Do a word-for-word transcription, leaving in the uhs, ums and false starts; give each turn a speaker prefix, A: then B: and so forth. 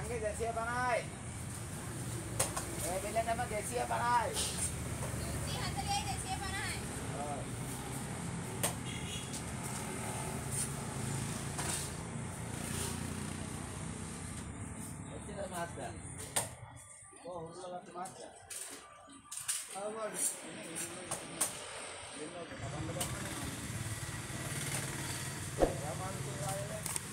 A: සංගේ දෙසිය පනහයි. ඒ බෙල්ලටම දෙසිය පනහයි.
B: තුන්සිය හතළිහයි දෙසිය පනහයි.
A: ඔව්. එච්චර මාත්‍යා. කො හුරුලකට මාත්‍යා. ආවද? දෙන්නෝ කපන්න බෑ. රාමන්තු ආයේ